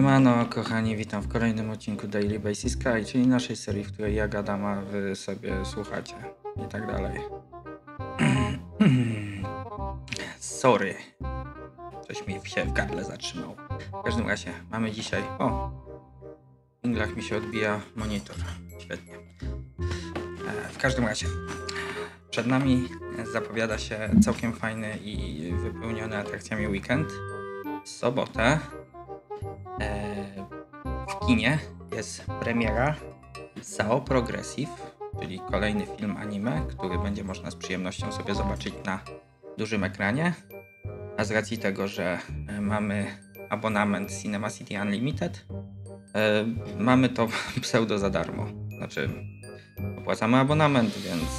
Siemano kochani, witam w kolejnym odcinku Daily Basis Sky, czyli naszej serii, w której ja gadam, a wy sobie słuchacie i tak dalej. Sorry, coś mi się w gardle zatrzymało. W każdym razie mamy dzisiaj... w inglach mi się odbija monitor, świetnie. W każdym razie przed nami zapowiada się całkiem fajny i wypełniony atrakcjami weekend. W sobotę w kinie jest premiera Sao Progressive, czyli kolejny film anime, który będzie można z przyjemnością sobie zobaczyć na dużym ekranie. A z racji tego, że mamy abonament Cinema City Unlimited, mamy to pseudo za darmo. Znaczy, opłacamy abonament,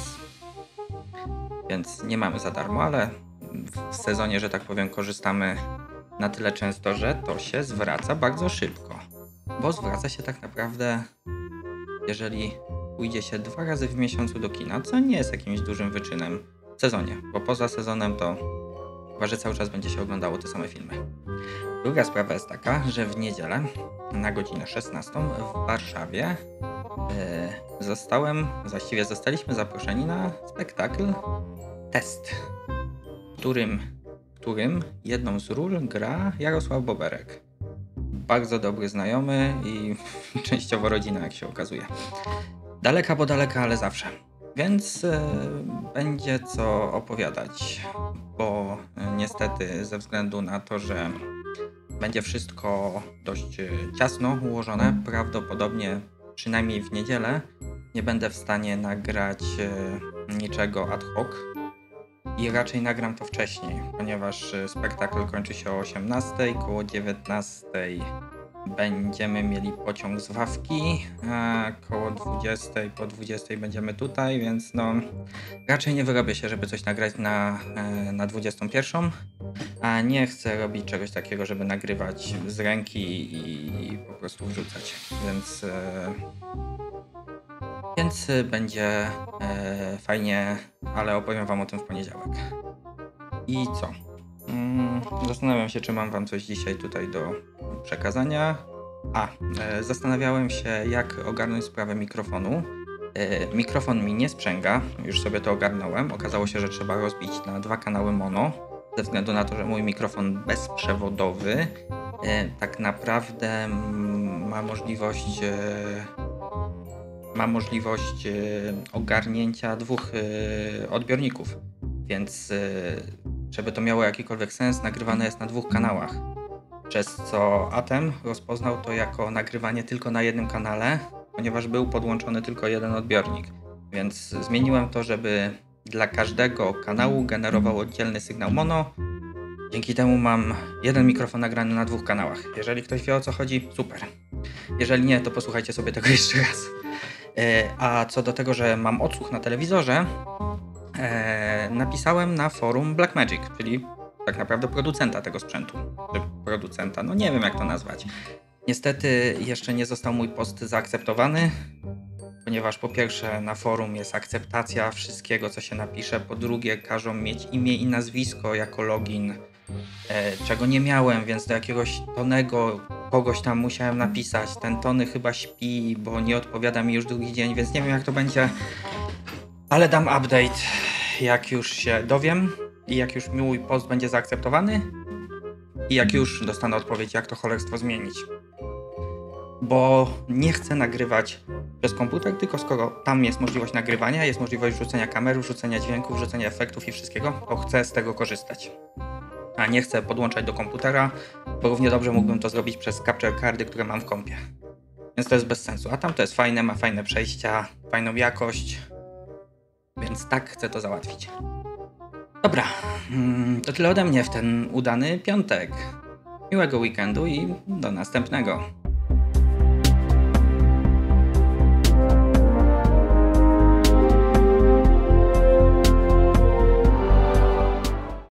więc nie mamy za darmo, ale w sezonie, że tak powiem, korzystamy na tyle często, że to się zwraca bardzo szybko. Bo zwraca się tak naprawdę, jeżeli pójdzie się 2 razy w miesiącu do kina, co nie jest jakimś dużym wyczynem w sezonie, bo poza sezonem to chyba, że cały czas będzie się oglądało te same filmy. Druga sprawa jest taka, że w niedzielę na godzinę 16 w Warszawie zostaliśmy zaproszeni na spektakl Test, którym jedną z ról gra Jarosław Boberek. Bardzo dobry znajomy i częściowo rodzina, jak się okazuje. Daleka, bo daleka, ale zawsze. Więc będzie co opowiadać, bo niestety ze względu na to, że będzie wszystko dość ciasno ułożone, prawdopodobnie przynajmniej w niedzielę nie będę w stanie nagrać niczego ad hoc. I raczej nagram to wcześniej, ponieważ spektakl kończy się o 18:00, koło 19:00 będziemy mieli pociąg z Wawki, a koło 20:00, po 20:00 będziemy tutaj, więc no raczej nie wyrobię się, żeby coś nagrać na 21:00, a nie chcę robić czegoś takiego, żeby nagrywać z ręki i po prostu wrzucać, więc będzie fajnie, ale opowiem wam o tym w poniedziałek. I co? Zastanawiam się, czy mam wam coś dzisiaj tutaj do przekazania. Zastanawiałem się, jak ogarnąć sprawę mikrofonu. Mikrofon mi nie sprzęga, już sobie to ogarnąłem. Okazało się, że trzeba rozbić na 2 kanały mono, ze względu na to, że mój mikrofon bezprzewodowy tak naprawdę ma możliwość ogarnięcia 2 odbiorników, więc żeby to miało jakikolwiek sens, nagrywane jest na 2 kanałach, przez co Atem rozpoznał to jako nagrywanie tylko na jednym kanale, ponieważ był podłączony tylko jeden odbiornik, więc zmieniłem to, żeby dla każdego kanału generował oddzielny sygnał mono. Dzięki temu mam jeden mikrofon nagrany na 2 kanałach. Jeżeli ktoś wie, o co chodzi, super. Jeżeli nie, to posłuchajcie sobie tego jeszcze raz. A co do tego, że mam odsłuch na telewizorze, napisałem na forum Blackmagic, czyli tak naprawdę producenta tego sprzętu. No nie wiem, jak to nazwać. Niestety jeszcze nie został mój post zaakceptowany, ponieważ po pierwsze na forum jest akceptacja wszystkiego, co się napisze, po drugie każą mieć imię i nazwisko jako login, czego nie miałem, więc do jakiegoś Tonego kogoś tam musiałem napisać. Ten Tony chyba śpi, bo nie odpowiada mi już drugi dzień, więc nie wiem, jak to będzie, ale dam update, jak już się dowiem i jak już mój post będzie zaakceptowany i jak już dostanę odpowiedź, jak to cholerstwo zmienić. Bo nie chcę nagrywać przez komputer, tylko skoro tam jest możliwość nagrywania, jest możliwość wrzucenia kamery, wrzucenia dźwięków, wrzucenia efektów i wszystkiego, to chcę z tego korzystać. A nie chcę podłączać do komputera, bo równie dobrze mógłbym to zrobić przez capture cardy, które mam w kompie. Więc to jest bez sensu. A tam to jest fajne, ma fajne przejścia, fajną jakość, więc tak chcę to załatwić. Dobra, to tyle ode mnie w ten udany piątek. Miłego weekendu i do następnego.